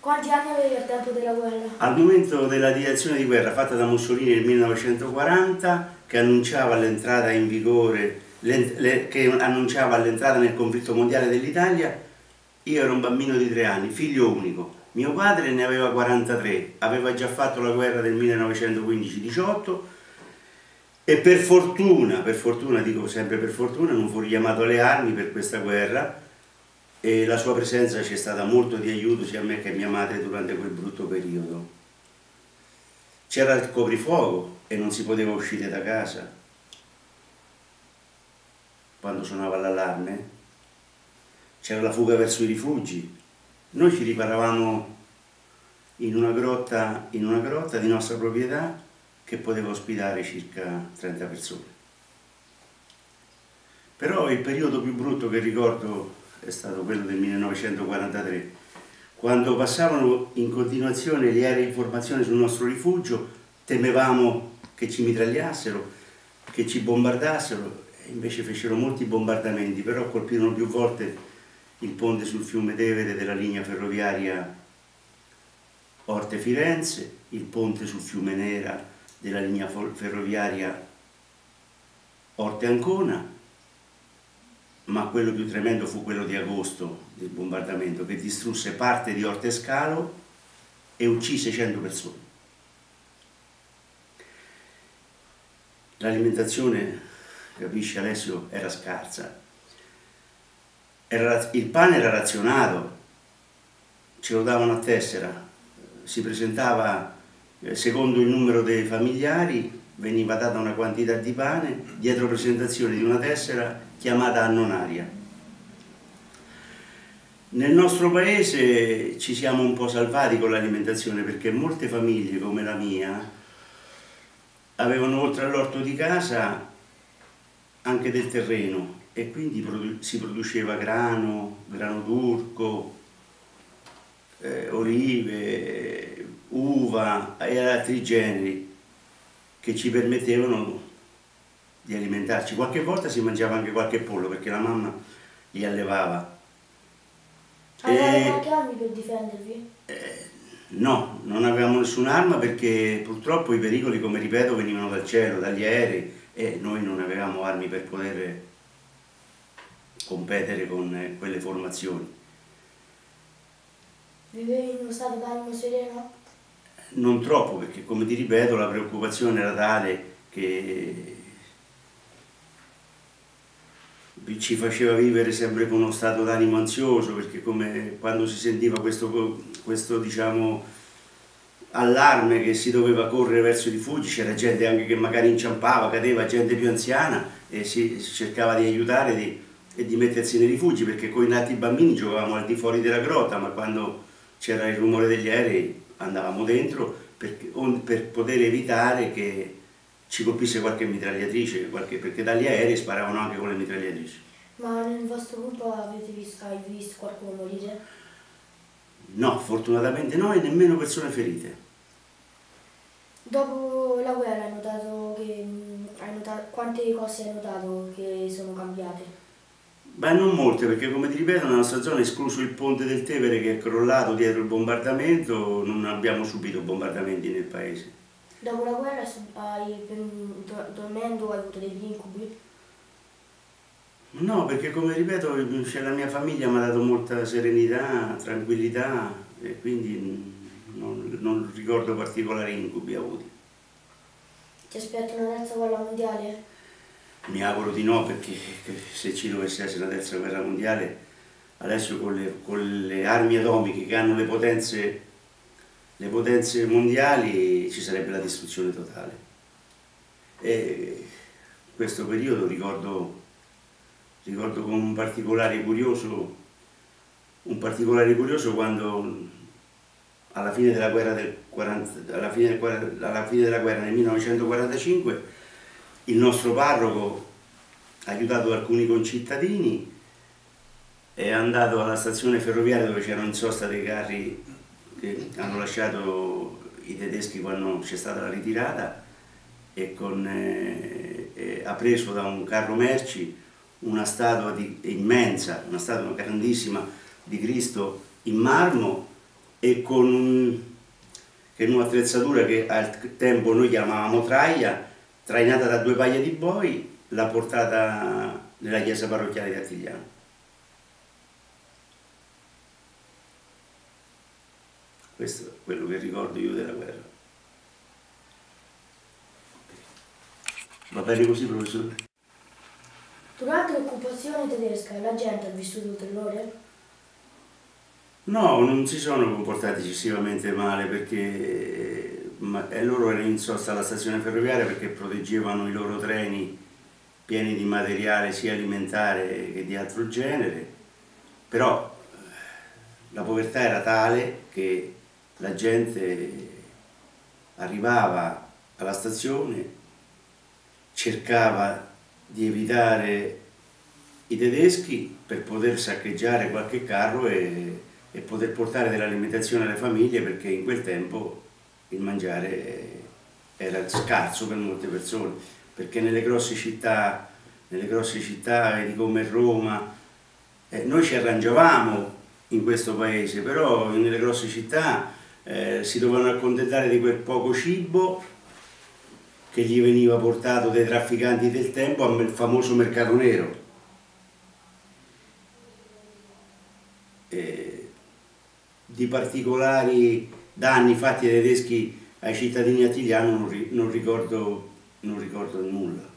Quanti anni avevi al tempo della guerra? Al momento della dichiarazione di guerra fatta da Mussolini nel 1940, che annunciava l'entrata in vigore, che annunciava l'entrata nel conflitto mondiale dell'Italia, io ero un bambino di 3 anni, figlio unico. Mio padre ne aveva 43, aveva già fatto la guerra del 1915-18 e per fortuna, dico sempre per fortuna, non fu richiamato alle armi per questa guerra e la sua presenza ci è stata molto di aiuto sia a me che a mia madre durante quel brutto periodo. C'era il coprifuoco e non si poteva uscire da casa quando suonava l'allarme, c'era la fuga verso i rifugi. Noi ci riparavamo in una grotta di nostra proprietà che poteva ospitare circa 30 persone. Però il periodo più brutto che ricordo è stato quello del 1943, quando passavano in continuazione gli aerei di informazione sul nostro rifugio, temevamo che ci mitragliassero, che ci bombardassero, e invece fecero molti bombardamenti, però colpirono più volte il ponte sul fiume Tevere della linea ferroviaria Orte-Firenze, il ponte sul fiume Nera della linea ferroviaria Orte-Ancona, ma quello più tremendo fu quello di agosto del bombardamento, che distrusse parte di Orte Scalo e uccise 100 persone. L'alimentazione, capisci Alessio, era scarsa. Il pane era razionato, ce lo davano a tessera, si presentava secondo il numero dei familiari, veniva data una quantità di pane dietro presentazione di una tessera chiamata annonaria. Nel nostro paese ci siamo un po' salvati con l'alimentazione perché molte famiglie come la mia avevano oltre all'orto di casa anche del terreno e quindi si produceva grano turco, olive, uva e altri generi che ci permettevano di alimentarci. Qualche volta si mangiava anche qualche pollo perché la mamma li allevava. Avevate qualche armi per difendervi? No, non avevamo nessun'arma perché purtroppo i pericoli, come ripeto, venivano dal cielo, dagli aerei e noi non avevamo armi per poter competere con quelle formazioni. Vivevi in uno stato d'animo sereno? Non troppo perché, come ti ripeto, la preoccupazione era tale che ci faceva vivere sempre con uno stato d'animo ansioso perché come quando si sentiva questo diciamo allarme che si doveva correre verso i rifugi c'era gente anche che magari inciampava, cadeva, gente più anziana e si cercava di aiutare e di mettersi nei rifugi perché con i altri bambini giocavamo al di fuori della grotta ma quando c'era il rumore degli aerei andavamo dentro per poter evitare che ci colpisse qualche mitragliatrice, perché dagli aerei sparavano anche con le mitragliatrici. Ma nel vostro gruppo hai visto qualcuno morire? No, fortunatamente no e nemmeno persone ferite. Dopo la guerra quante cose hai notato che sono cambiate? Beh, non molte, perché come ti ripeto, nella nostra zona, escluso il ponte del Tevere che è crollato dietro il bombardamento, non abbiamo subito bombardamenti nel paese. Dopo la guerra, dormendo, hai avuto degli incubi? No, perché come ripeto, la mia famiglia mi ha dato molta serenità, tranquillità e quindi non ricordo particolari incubi avuti. Ti aspetti una terza guerra mondiale? Mi auguro di no, perché se ci dovesse essere una terza guerra mondiale, adesso con le armi atomiche che hanno le potenze mondiali ci sarebbe la distruzione totale. E questo periodo ricordo con un particolare curioso quando alla fine della guerra nel 1945 il nostro parroco, aiutato da alcuni concittadini, è andato alla stazione ferroviaria dove c'erano in sosta dei carri che hanno lasciato i tedeschi quando c'è stata la ritirata e ha preso da un carro merci una statua immensa, una statua grandissima di Cristo in marmo e che in un'attrezzatura che al tempo noi chiamavamo traia, trainata da 2 paia di boi, l'ha portata nella chiesa parrocchiale di Attigliano. Questo è quello che ricordo io della guerra. Va bene così, professore? Durante l'occupazione tedesca la gente ha vissuto terrore? No, non si sono comportati eccessivamente male perché loro erano in sosta alla stazione ferroviaria perché proteggevano i loro treni pieni di materiale sia alimentare che di altro genere, però la povertà era tale che la gente arrivava alla stazione, cercava di evitare i tedeschi per poter saccheggiare qualche carro e poter portare dell'alimentazione alle famiglie, perché in quel tempo il mangiare era scarso per molte persone, perché nelle grosse città vedi come Roma, noi ci arrangiavamo in questo paese, però nelle grosse città si dovevano accontentare di quel poco cibo che gli veniva portato dai trafficanti del tempo al famoso mercato nero. Di particolari danni fatti dai tedeschi ai cittadini attigliani non ricordo nulla.